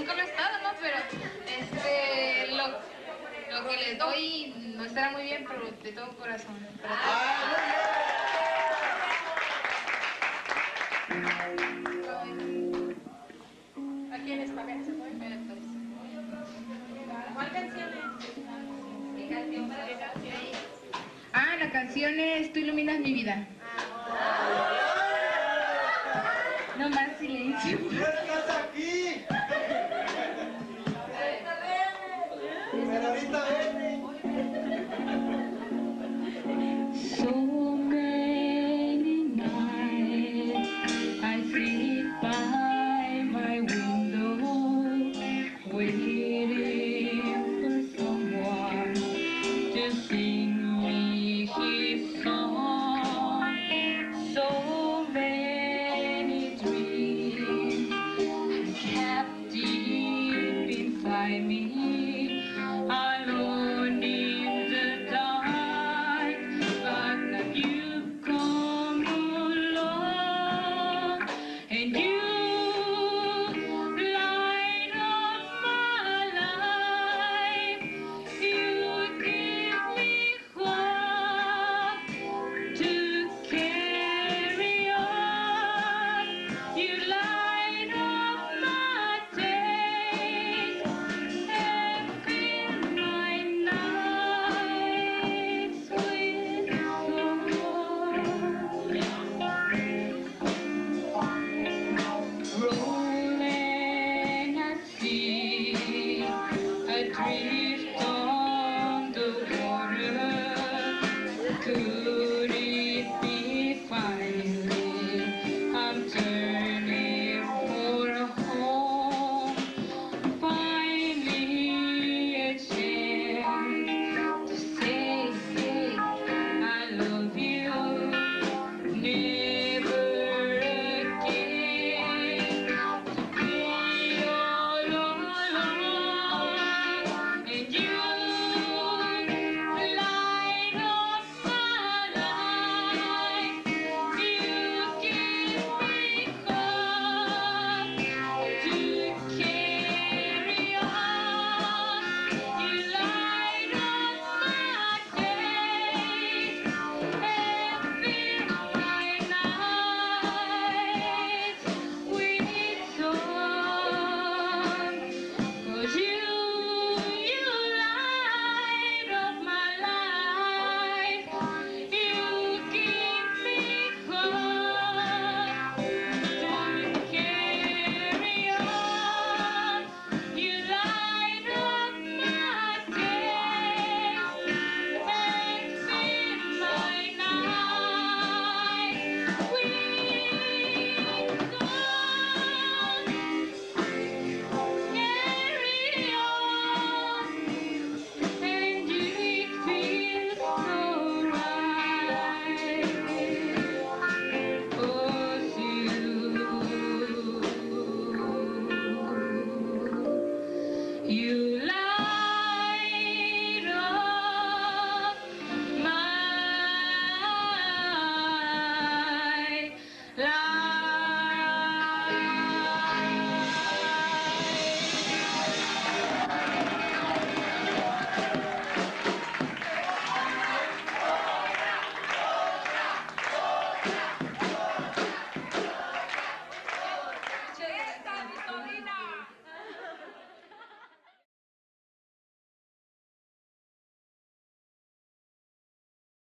nunca lo he estado, ¿no? Pero lo que les doy no estará muy bien, pero de todo corazón. ¿A quién está? ¿Se puede? ¿Cuál canción es? ¿Qué canción para esa? Ah, la canción es Tú iluminas mi vida. No más silencio. ¿Qué estás aquí? Pero ahorita ven. So many nights I sit by my window, waiting for someone to sing.